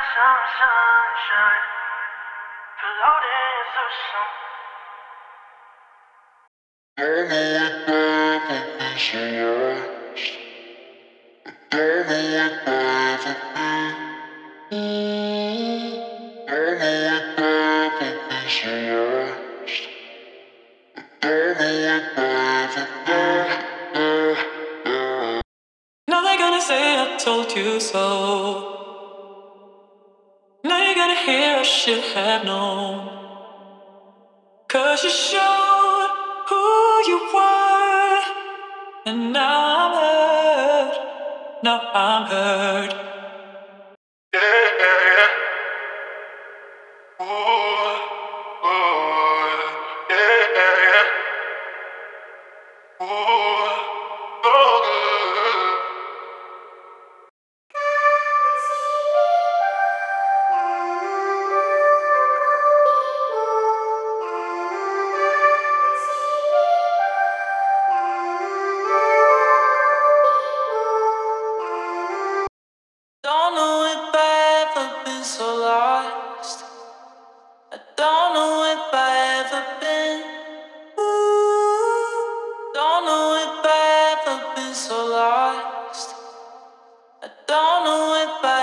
sunshine, floating through some. Now they're gonna say I told you so. Now you're gonna hear I should have known. 'Cause you showed who you were. And now I'm hurt. Now I'm hurt. Yeah, yeah, yeah. Ooh, ooh, yeah, yeah, yeah. Ooh, so good. Don't know if I've ever been so lost. I don't know if I've ever been. Don't know if I've ever been so lost. I don't know if I